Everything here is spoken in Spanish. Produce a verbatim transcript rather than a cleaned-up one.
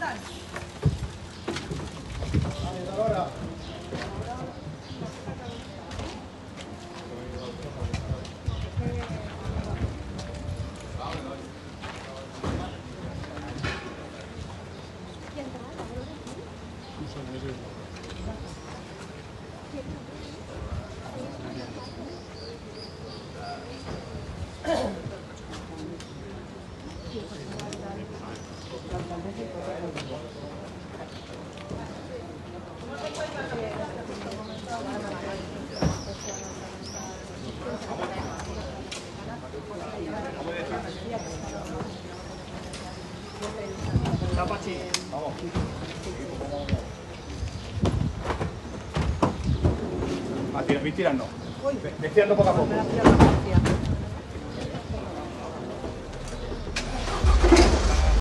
están? Ahora. Pachi, vamos. Así, ves tirando. Ves tirando poco a poco.